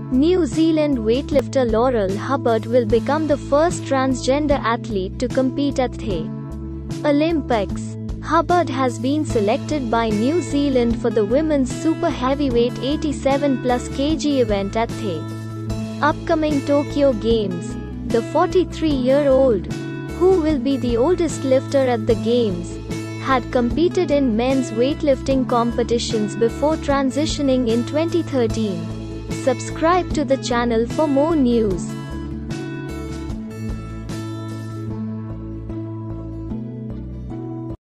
New Zealand weightlifter Laurel Hubbard will become the first transgender athlete to compete at the Olympics. Hubbard has been selected by New Zealand for the women's super heavyweight 87 plus kg event at the upcoming Tokyo Games. The 43-year-old, who will be the oldest lifter at the Games, had competed in men's weightlifting competitions before transitioning in 2013. Subscribe to the channel for more news.